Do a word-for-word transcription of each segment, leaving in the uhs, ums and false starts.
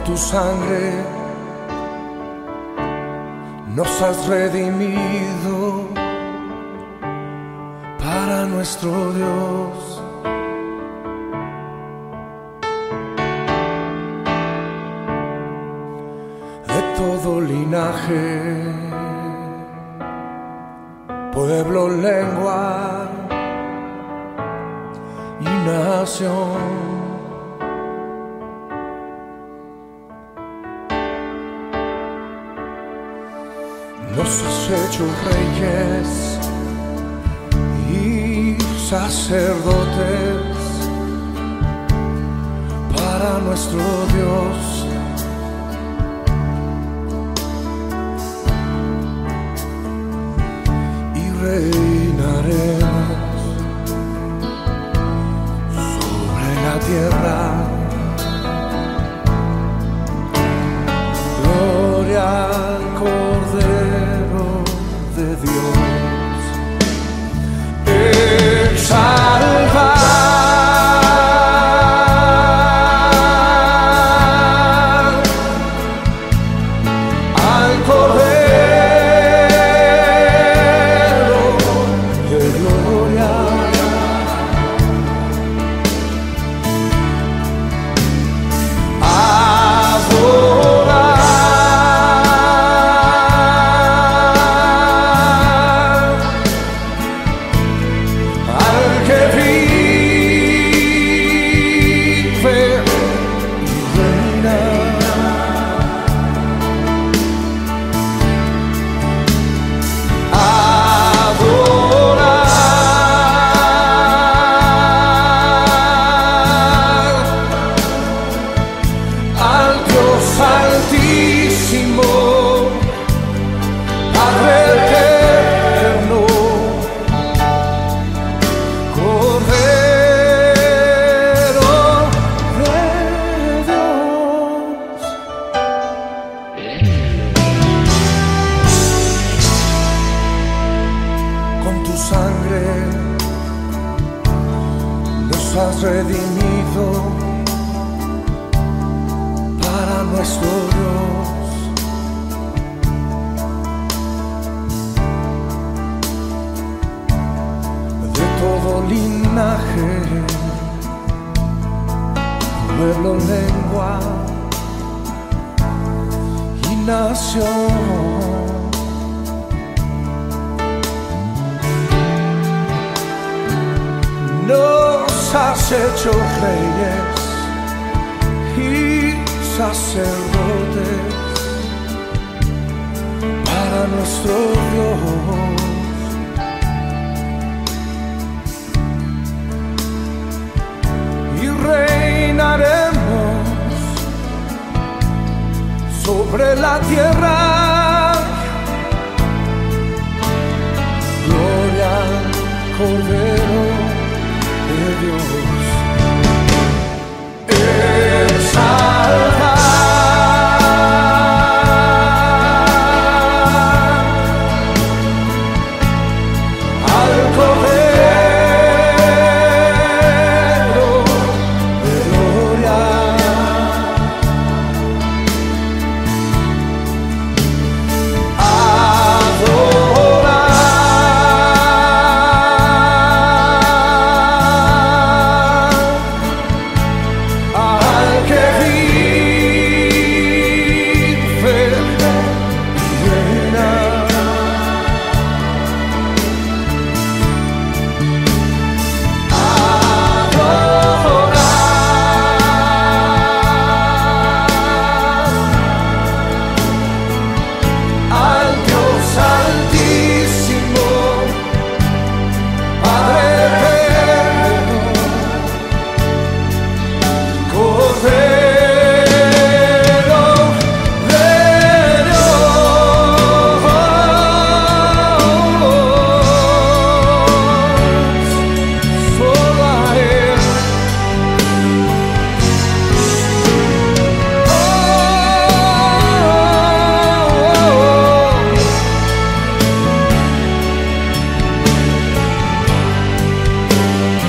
tu sangre nos has redimido para nuestro Dios. De todo linaje, pueblo, lengua y nación, nos has hecho reyes y sacerdotes para nuestro Dios. Y reinaremos sobre la tierra. Gloria al Cordero de Dios. Exaltar al Cordero de gloria. Nos has redimido para nuestro Dios. De todo linaje, pueblo, lengua y nación, nos has hecho reyes y sacerdotes para nuestro Dios. Y reinaremos sobre la tierra. Gloria al Cordero de Dios. Exaltar al Cordero de gloria.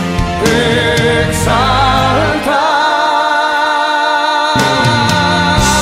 Exaltar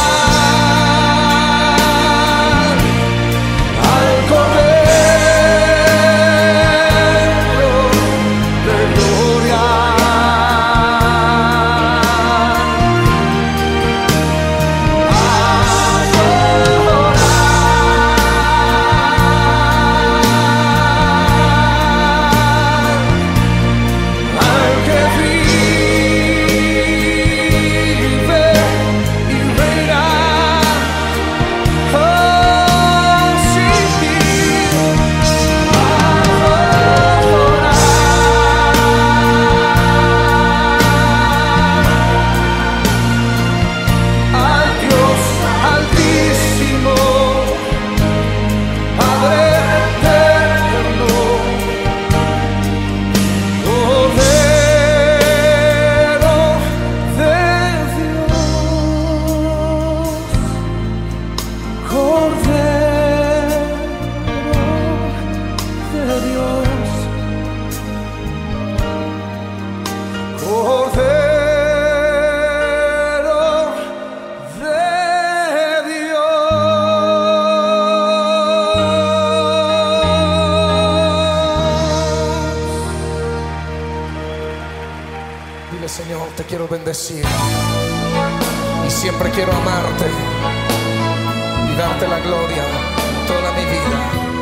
Cordero de Dios. Dile: Señor, te quiero bendecir y siempre quiero amarte y darte la gloria toda mi vida.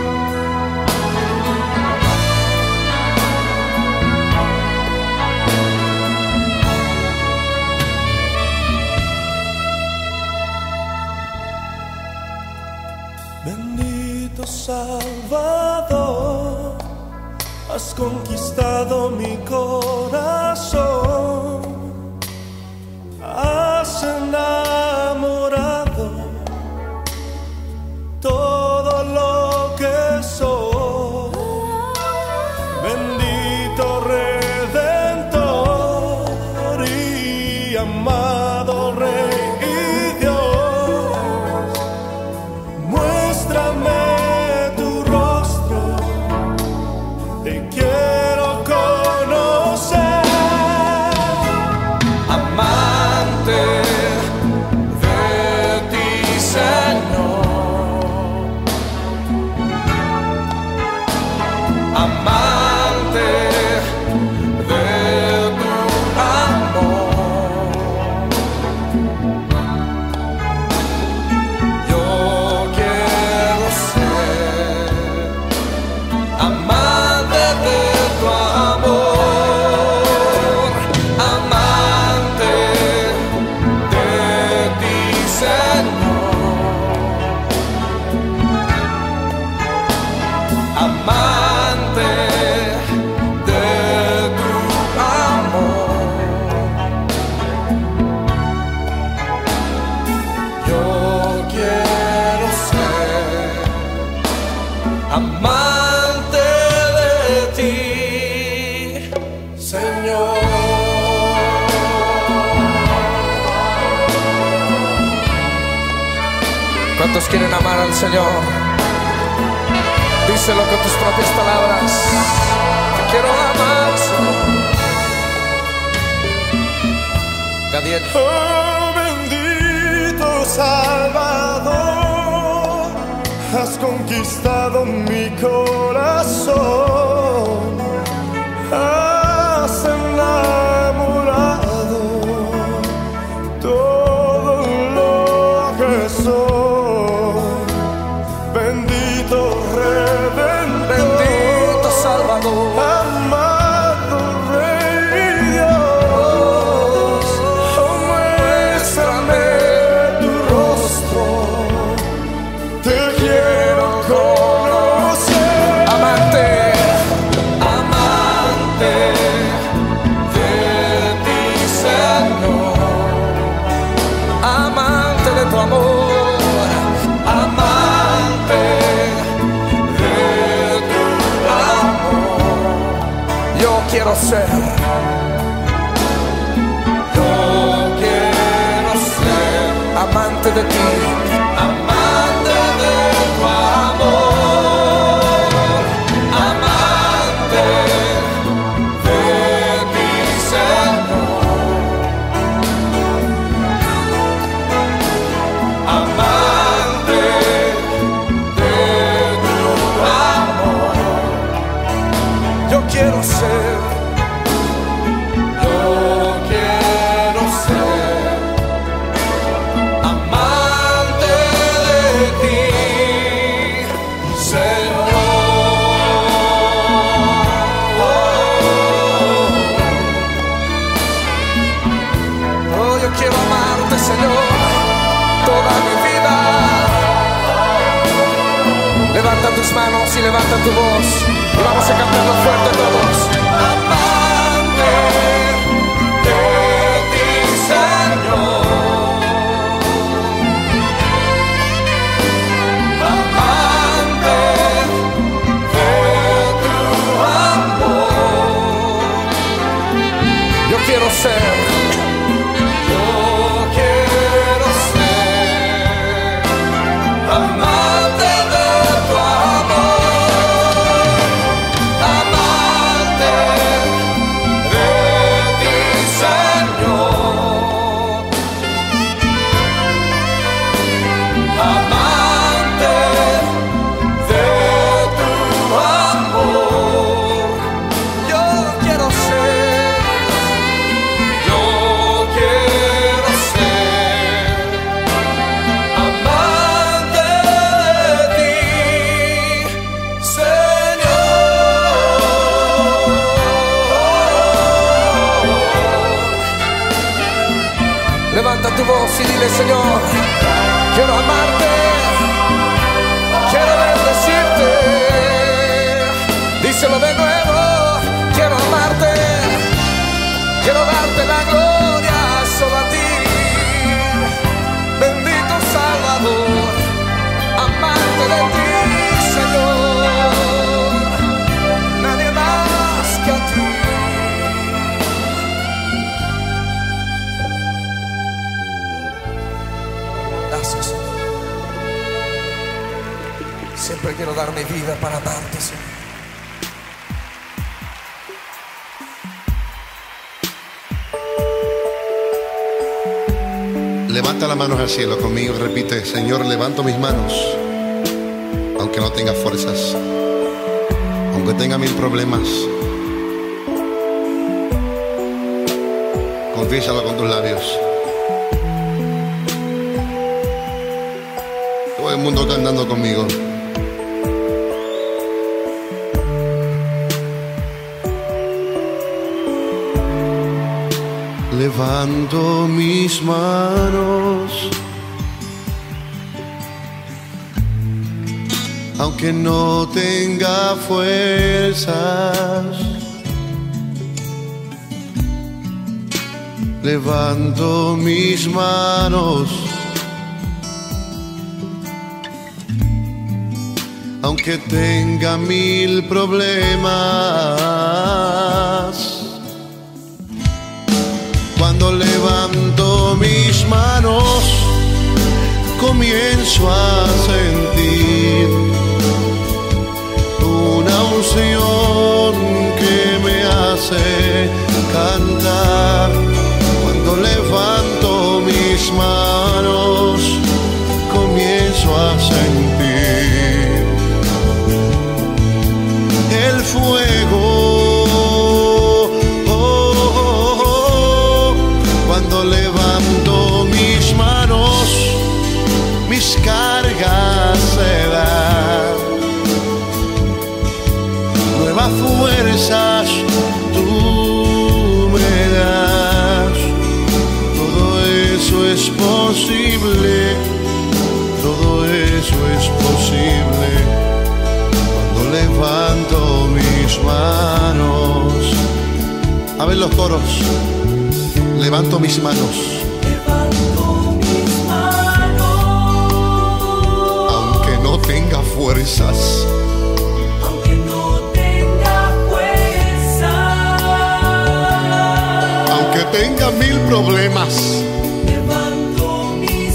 Bendito Salvador, has conquistado mi corazón, has enamorado todo lo que soy. Bendito Redentor y amado Rey y Dios, muéstrame tu rostro, te quiero conocer. Amante de ti, Señor, amante de tu amor. Yo quiero ser amante de tu amor, amante de ti, Señor, amante de tu amor. Yo quiero ser amante de ti, Señor. ¿Cuántos quieren amar al Señor? Díselo con tus propias palabras: te quiero amar, Señor. Gadiel. Oh, bendito Salvador, has conquistado mi corazón, has enamorado todo lo que soy. Bendito Redentor, Bendito Salvador, amado Rey y Dios, oh, muéstrame tu rostro, te quiero conocer. amante, amante de ti, Señor, amante de tu amor, amante de tu amor. Yo quiero ser, yo quiero ser amante de ti, amante de tu amor, amante de ti, Señor, amante de tu amor. Yo quiero ser, yo quiero ser amante de ti, Señor. Oh, yo quiero amarte, Señor, toda mi vida. Levanta tus manos y levanta tu voz y vamos a cantarlo fuerte todos. Amante de ti, Señor, amante de tu amor. Yo quiero ser, yo quiero ser amante de tu amor, amante de ti, Levanta tu voz y dile: Señor, quiero amarte, quiero bendecirte. Díselo de nuevo: quiero amarte, quiero darte la gloria solo a ti. Bendito Salvador, amarte de ti, Señor, nadie más que a ti. Gracias, Señor. Siempre quiero dar mi vida para amarte, Señor. Levanta las manos al cielo conmigo y repite: Señor, levanto mis manos, aunque no tenga fuerzas, aunque tenga mil problemas. Confiésalo con tus labios. Todo el mundo cantando conmigo. Levanto mis manos, aunque no tenga fuerzas. Levanto mis manos, aunque tenga mil problemas. Cuando levanto mis manos, comienzo a sentir una unción que me hace cantar. Cuando levanto mis manos, comienzo a sentir el fuego. Cuando levanto mis manos, mis cargas se dan. Nuevas fuerzas tú me das. Todo eso es posible, todo eso es posible. Cuando levanto mis manos. A ver los coros. Levanto mis manos, levanto mis manos, aunque no tenga fuerzas, aunque no tenga fuerzas, aunque tenga mil problemas. levanto mis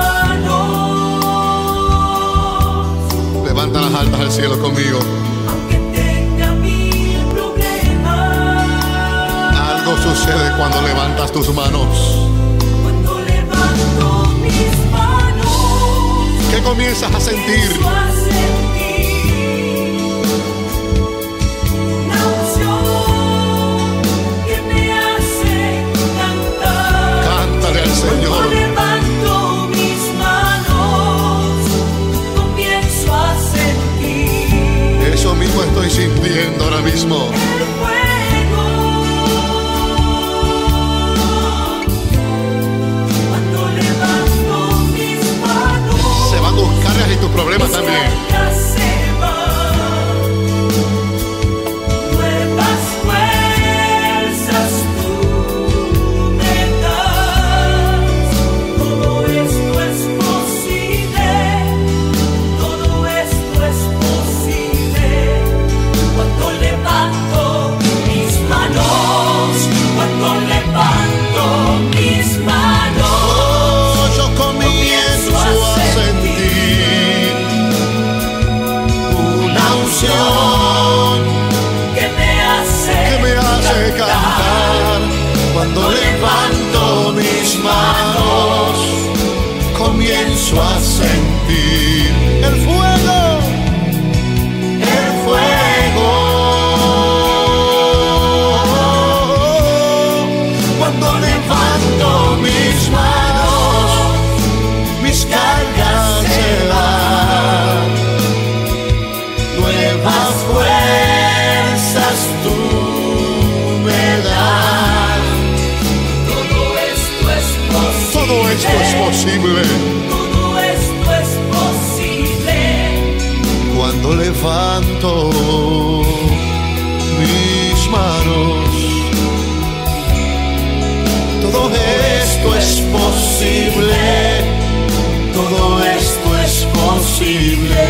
manos, Levanta las altas al cielo conmigo. aunque tenga mil problemas. Algo sucede cuando levantas tus manos. Cuando levanto mis manos, ¿Qué comienzas a sentir? comienzo a sentir una unción que me hace cantar. Cántale al Cuando Señor. levanto mis manos, comienzo a sentir Eso mismo estoy sintiendo ahora mismo. el fuego. Cuando levanto mis manos, Se van tus cargas y tus problemas también. cargas posible. todo esto es posible. Cuando levanto mis manos, todo esto es posible. Todo esto es posible.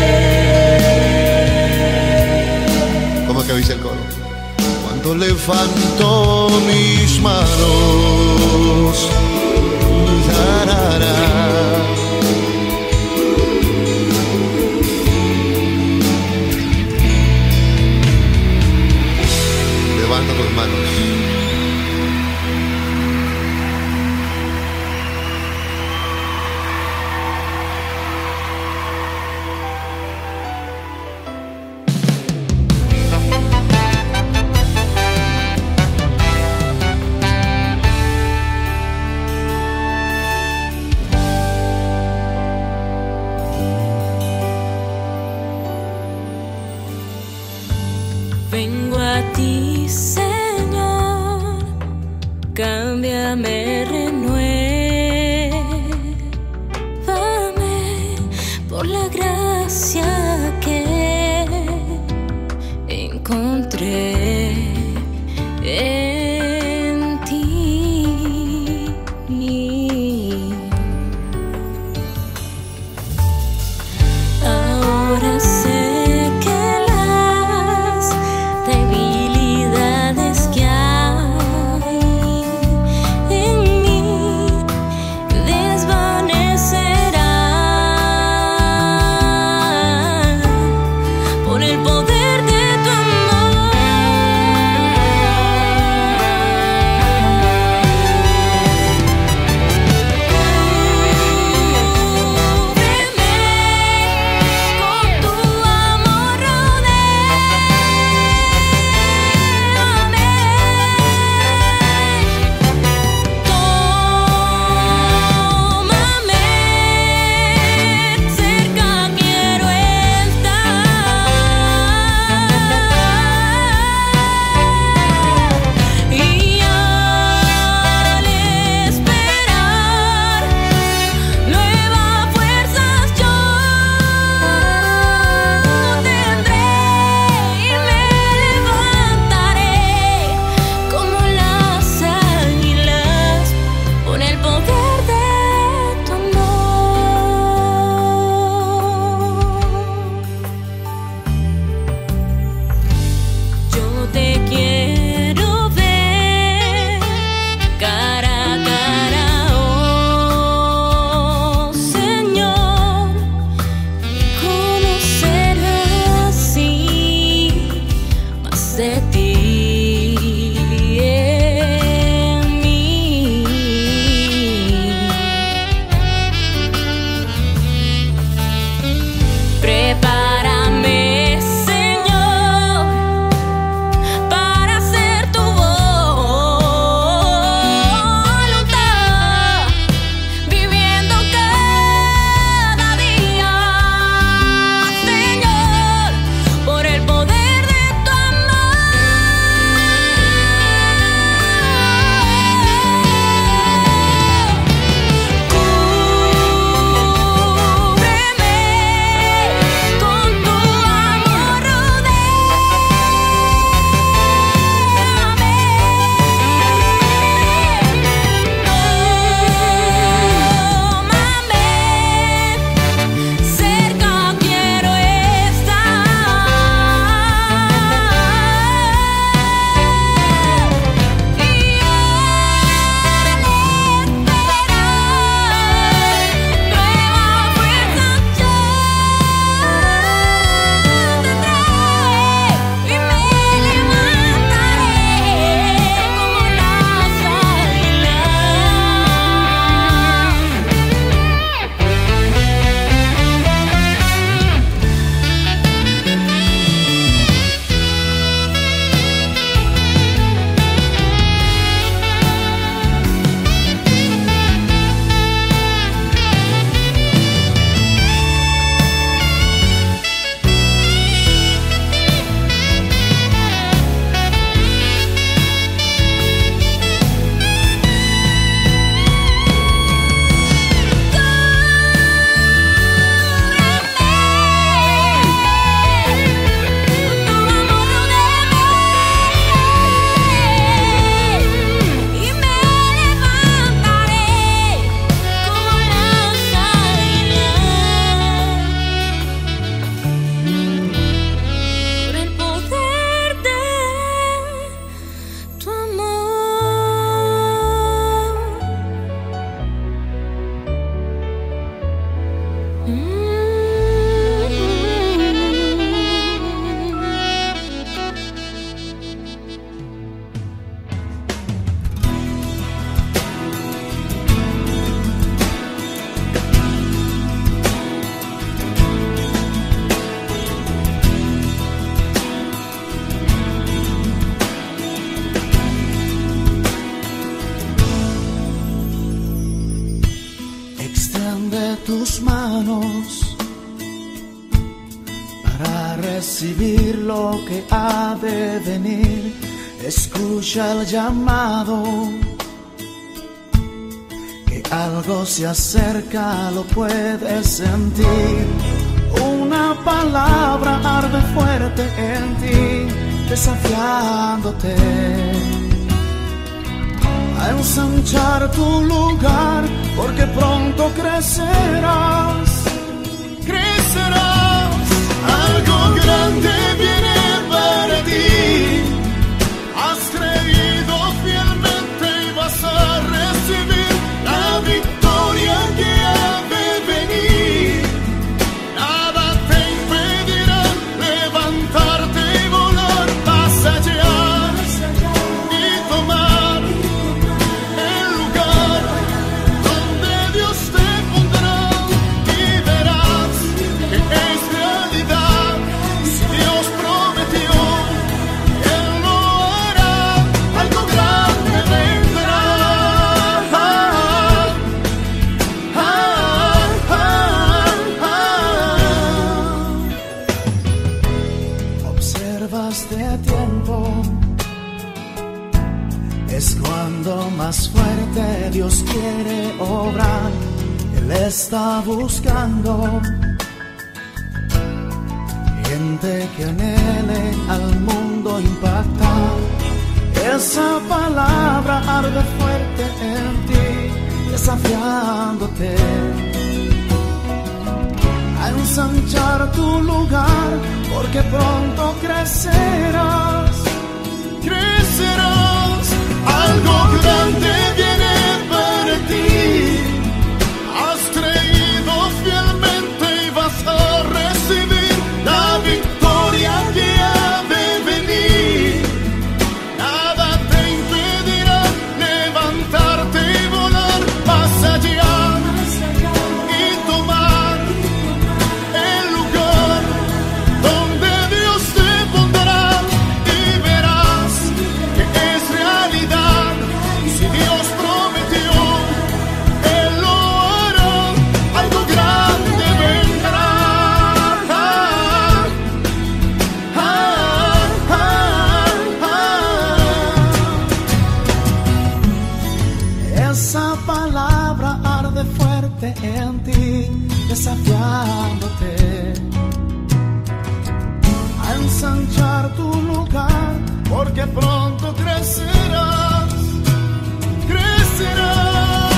¿Cómo es que dice el coro? Cuando levanto mis manos, ra, ra, ra. Levanta tus manos. Vengo a ti, Señor, cámbiame, renuévame por la gracia que encontré en ti. Ahora sé debilidades que hay en tus manos para recibir lo que ha de venir. Escucha el llamado, que algo se acerca, lo puedes sentir. Una palabra arde fuerte en ti, desafiándote a ensanchar tu lugar, porque pronto crecerás, crecerás. Algo grande viene para ti. Has creído fielmente y vas a recibir la victoria que ha de venir. Nada te impedirá levantarte y volar más allá y tomar el lugar donde Dios te pondrá, y verás que es realidad. Si Dios prometió, Él lo hará. Algo grande vendrá. Ah, ah, ah, ah. Observas de tiempo, es cuando más fuerte Dios quiere obrar. Él está buscando gente que anhele al mundo impactar. Esa palabra arde fuerte en ti, desafiándote a ensanchar tu lugar, porque pronto crecerás, crecerás. Algo grande viene para ti. Has creído fielmente y vas a recibir la victoria que ha de venir. Nada te impedirá levantarte y volar más allá y tomar el lugar donde Dios te pondrá, y verás que es realidad. Si Dios prometió, Él lo hará. Algo grande vendrá. Ah, ah, ah, ah. Esa palabra arde fuerte en ti, desafiándote a ensanchar tu lugar, porque pronto crecerás, crecerás.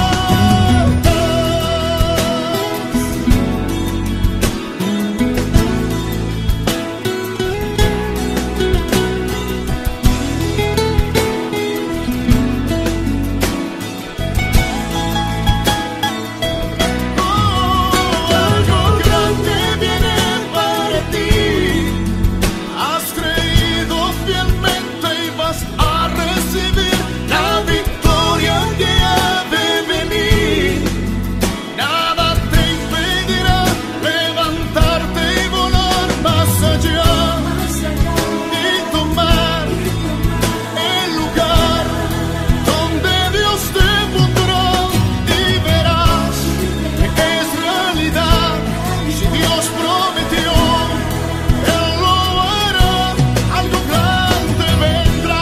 Oh, algo grande viene para ti. Has creído fielmente y vas a recibir la victoria que ha de venir. Nada te impedirá levantarte y volar más allá y tomar el lugar donde Dios te pondrá, y verás que es realidad. Si Dios prometió, Él lo hará. Algo grande vendrá.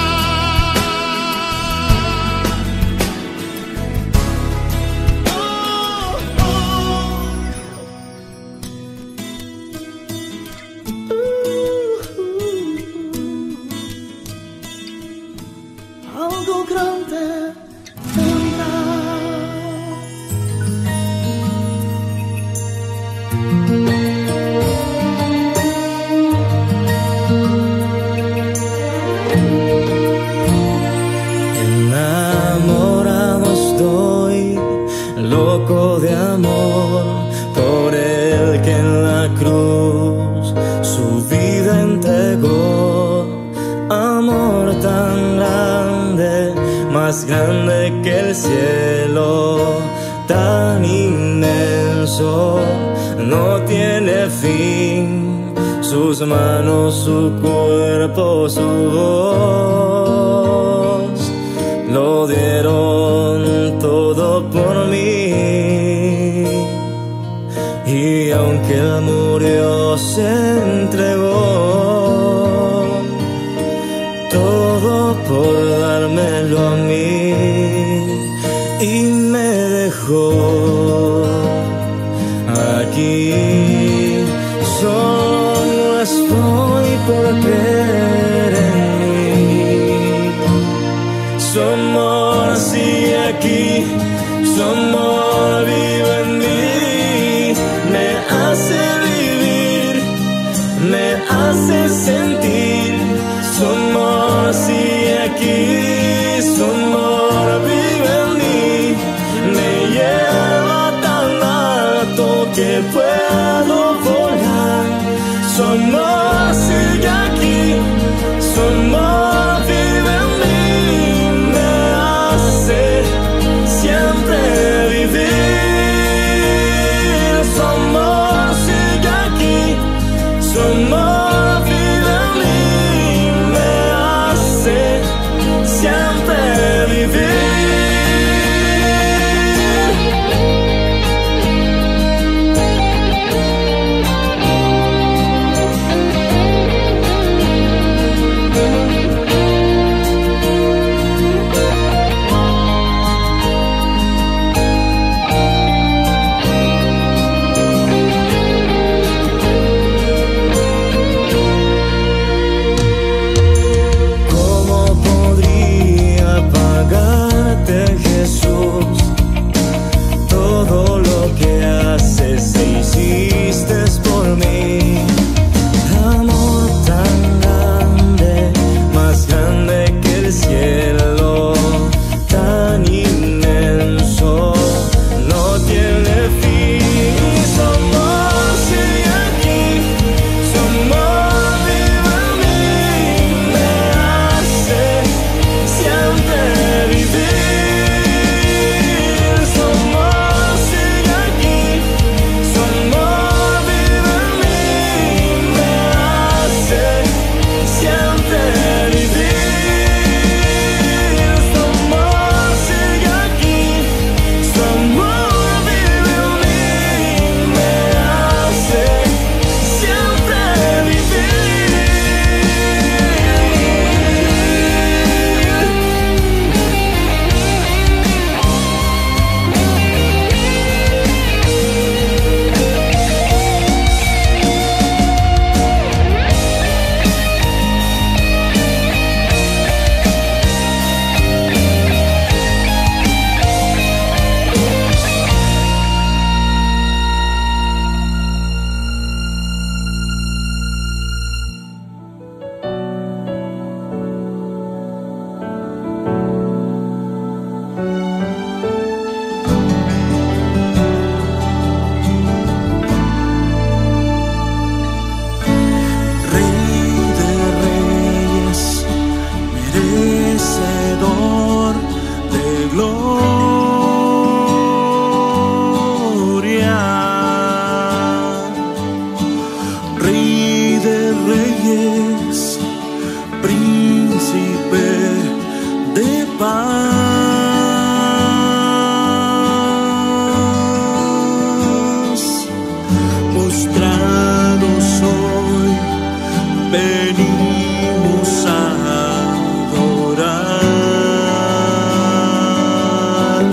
Oh, oh. Algo grande vendrá. Enamorado estoy, loco de amor, por el que en la cruz su vida entregó. Amor tan grande, más grande que el cielo, tan inmenso, no tiene fin. Sus manos, su cuerpo, su voz, lo dieron todo por mí. se entregó todo por dármelo a mí y me dejó aquí. Solo no estoy por creer en mí. Su amor sigue aquí, su amor vive en mí. Me hace vivir, me hace sentir. Su amor sigue aquí, su amor vive en mí. Me lleva tan alto que puedo volar. Su amor sigue aquí, su amor vive en mí. Me hace siempre vivir. Su amor sigue aquí, su amor vive en mí. Me hace siempre vivir. Jesús, todo lo que haces e hiciste por mí. Amor tan grande, más grande que el cielo, tan inmenso, no tiene fin. Su amor sigue aquí, su amor vive en mí. Me hace siempre vivir. Venimos a adorar.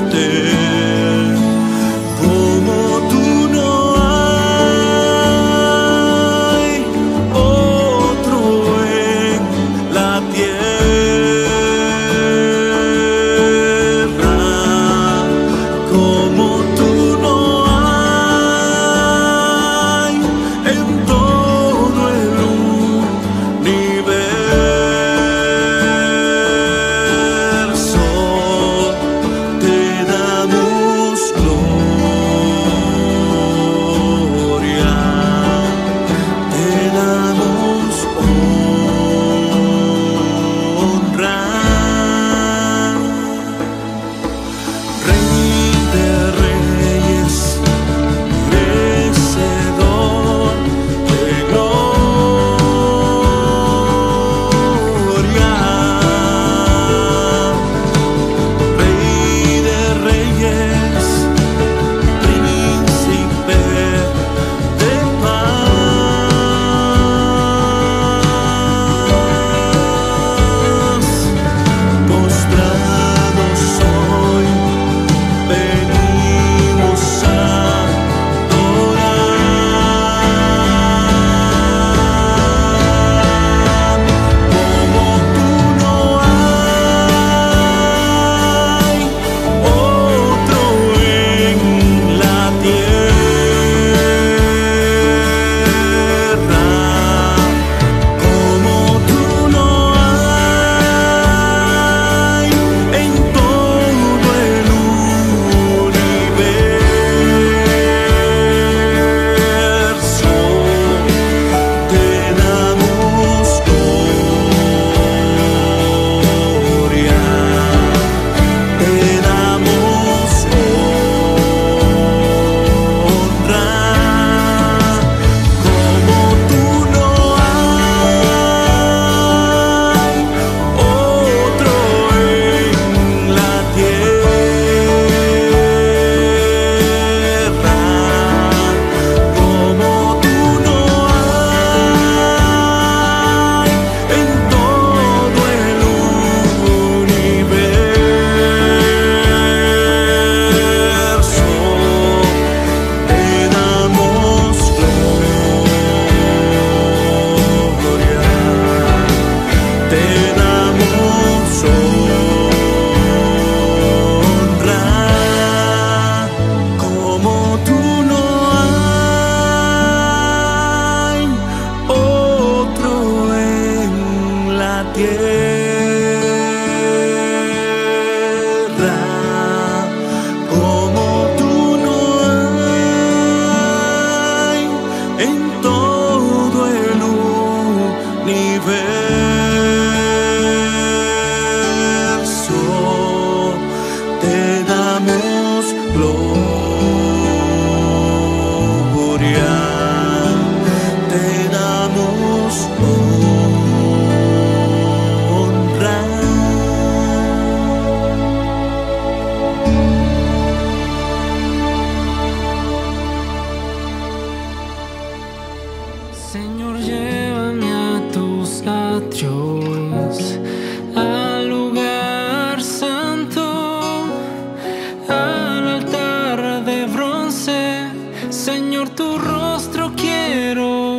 Señor, tu rostro quiero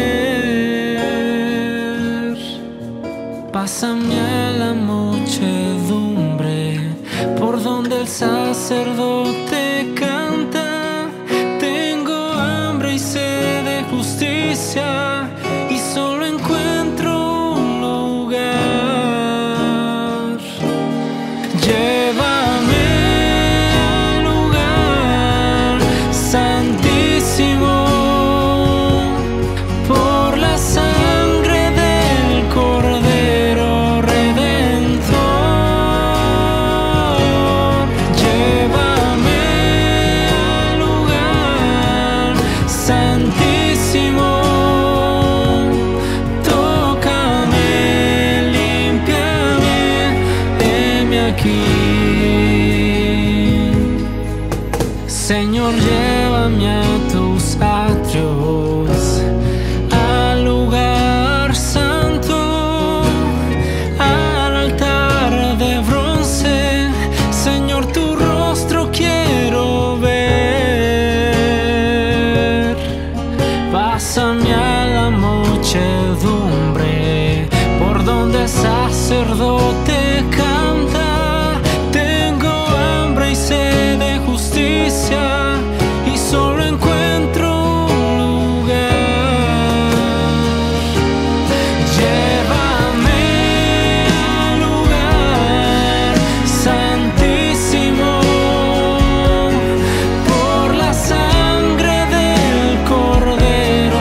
ver. Pásame a la muchedumbre por donde el sacerdote canta. Tengo hambre y sed de justicia y solo encuentro un lugar. Llévame al lugar santísimo por la sangre del Cordero Redentor. Llévame al lugar santísimo. Tócame, límpiame, heme aquí. Señor, llévame a tus atrios, al lugar santo, al altar de bronce. Señor, tu rostro quiero ver. Pásame a la muchedumbre por donde el sacerdote canta. Tengo hambre y sed de justicia y solo encuentro un lugar. Llévame al lugar santísimo por la sangre del Cordero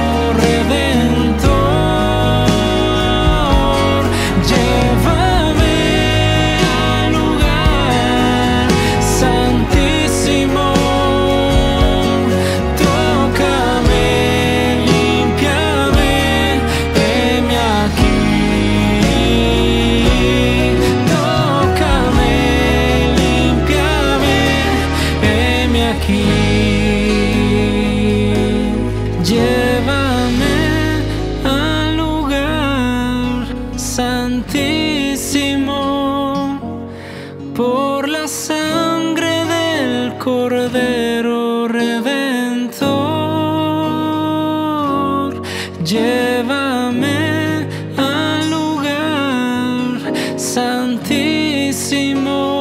Redentor. Llévame al lugar santísimo. Tócame, límpiame, heme aquí. Tócame, límpiame, heme aquí. Llévame al lugar santísimo por la sangre del Cordero Redentor. Llévame al lugar santísimo.